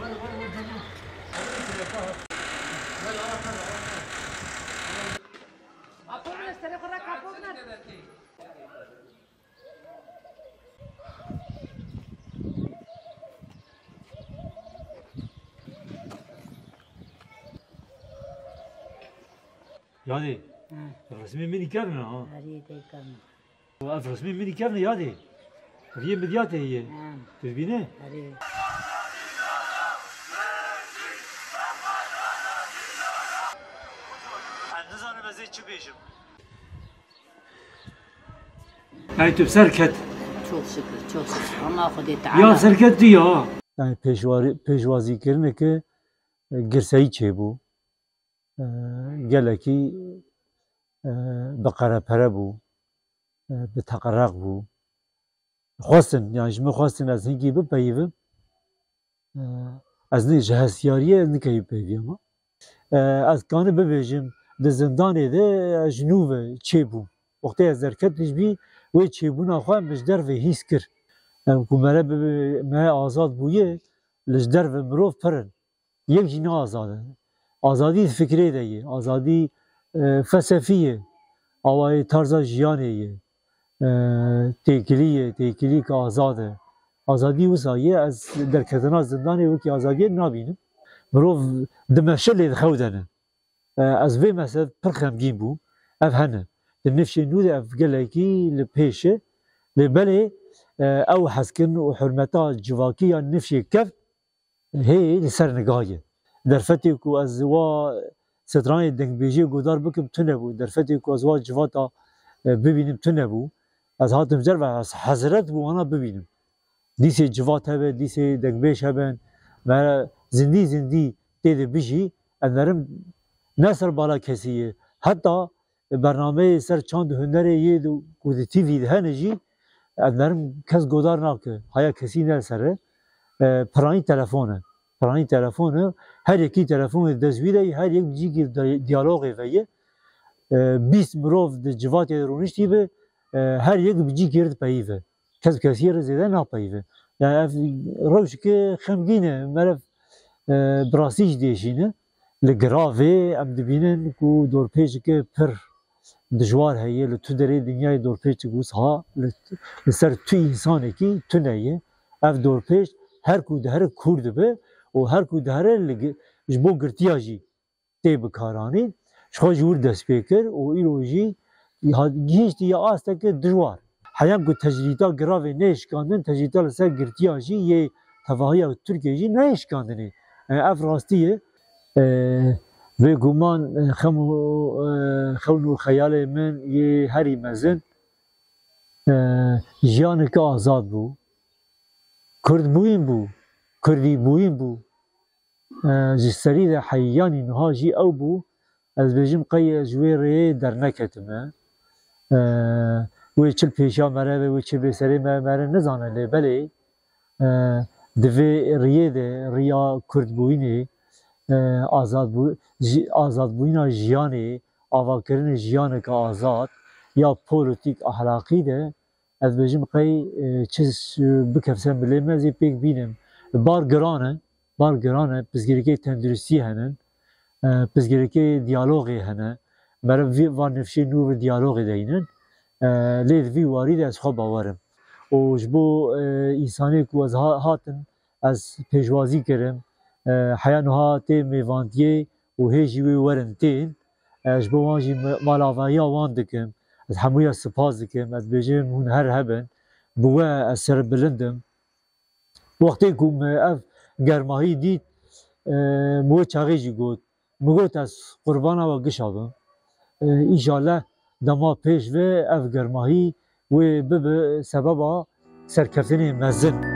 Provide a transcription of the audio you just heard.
یادی رسمی منی کردن ها و اف رسمی منی کردن یادی یه مدیاته یه تبینه نزانم از چی بیشم yani tüp serket çok şükür ama Xuday Teala ya serket diyor yani peşvazi kirine ki girseyi çebu geleki بقره پره بو به تقرق بو خواستن yani şimdi خواستن از هنگی بپیوم از نه جهسیاریه نکی پیویم از کانه ببیجم ده زندانه ده جنوب چه بو وقتی از درکتش بی و چه بو نخواه مجدر و هیس کر کمره به آزاد بویه لجدر و مروف پرن یک جنه آزاده آزادی فکری دیه آزادی فلسفیه آوای طرز جیانیه تکیلی که آزاده آزادی وسایه از درکتنا زندانی و که آزادی نبینم مروف دمشل خودنه از وی مثلا پر خمگین بو اف هنه دنفش نود اف گلکی لپیشه لبله او حسکن و حرمتا جواکی نفش کف هی لسر نگاهیه در فتی کو از وا سترانی دنگبیجی گودار بکم تو نبود در فتی کو از وا جواتا ببینم تو نبود از هاتم جر و از حضرت بو آنا ببینم دیسی جوات هبه دیسی دنگبیش هبن و زندی دیده بیشی انرم نصر بالا کسیه حتی برنامه سر چند هنره یه دو کودی تیوی ده نجی انرم کس گودار ناکه هیا کسی نرسره پرانی تلفونه her iki telefonu dezvide her یک جیگی دیالوگی ویه 20 مرو د جوات رونشتی به her یک بجی گرد پاییه کسی را زیاده نپاییه yani روش که خمگینه مرف براسیج دیشینه لگراوه ام دبینن کو دورپیچ که پر دجوار هیه لتو دری دنیای دورپیچ گوس ها لسر تو انسانی کی تو نیه اف دورپیچ her کو ده هر کورد به و هر کو ده هر جبو گرتیاجی تی بکارانی شخو جور دست پیکر و ایروجی گیشتی یا آسته که دجوار حیام کو تجریتا گراوه نیشکاندن تجریتا لسر گرتیاجی یه تفاهی او ترکیه جی نیشکاندنی اف راستیه و گمان خونو خیال من یه هری مزن جیانه که آزاد بو کرد بوین بو کردی بوین بو جسری ده حیانی نها جی او بو از بجم قی جویره در نکتمه و چل پیشا مره و چل بسری مره نزانه لی بله دوی ریه ده ریا کرد بوینه آزاد بوینا جیانه آوا کرن جیانه که آزاد یا پولیتیک اخلاقی ده از بجم قی چیز بکفسن بلیمزی پیک بینم بار گرانه پسگیرکی تندرستی هنن پسگیرکی دیالوگی هنن مرا وان نفشی نور دیالوگی دینن لید وی وارد از خواب باورم و جبو انسانی کو از هاتن از پیشوازی کرم حیانها تی میواندیه و هیچی وی ورن تین جبو وانجی مالاوایی وان دکم از همویا سپاس دکم از بیجم هون هر هبن بوه از سر بلندم وقتی که اف گرماهی دید مو چاقی جی گود مگوت از قربانا و گشابم ایشالله دما پیش و اف گرماهی و به سببا سرکفتنی مزن